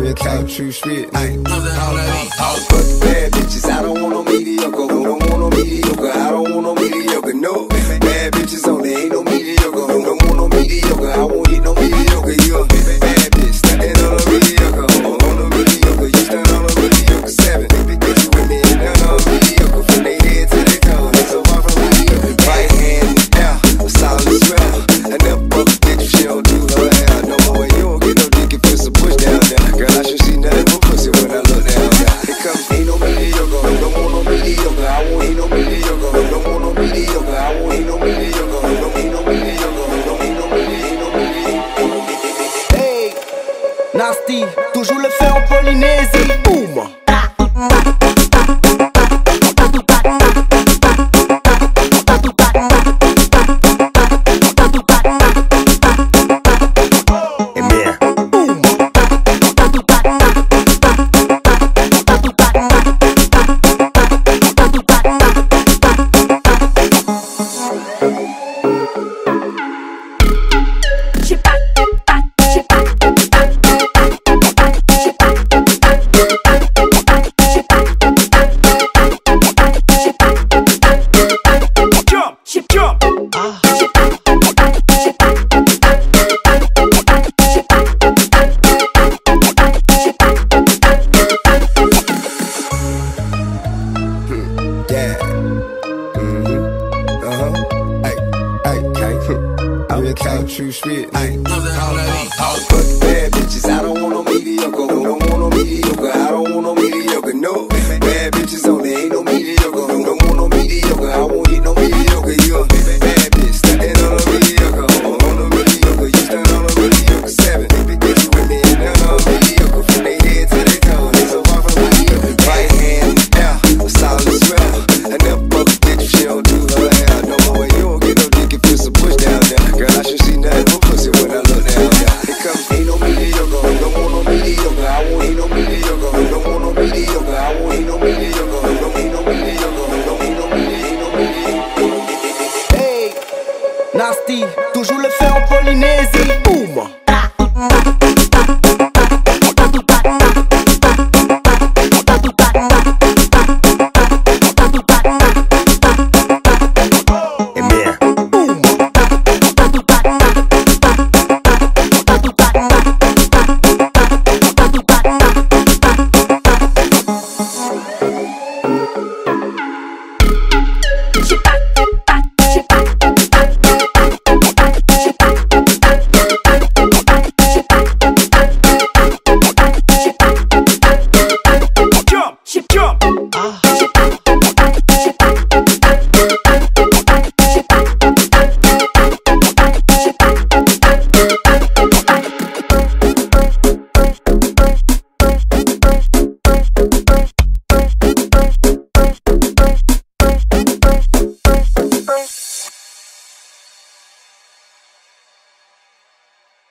real talk, true spit. Fuck the bad bitches, I don't want no mediocre. Who don't want no mediocre? I don't want no mediocre. No, bad bitches only, ain't no mediocre. Who don't want no mediocre? I won't eat no mediocre. You a bad bitch, standing on a mediocre. On a mediocre, you stand on a mediocre. 7 bitches with me, and they're on a mediocre. From their head to their toe, they so far from mediocre. Right hand down, a solid swell. I never fuck a bitch if she don't do her hair. No more, you don't get no dick if it's a push down there. Girl, I should see nothing but pussy when I look down there. It comes, ain't no mediocre, don't want no mediocre. I want ain't no mediocre, don't want no mediocre. I want ain't no mediocre, ain't no mediocre, ain't no mediocre. Hey, Nasty, toujours le fait en Polynésie. Boum.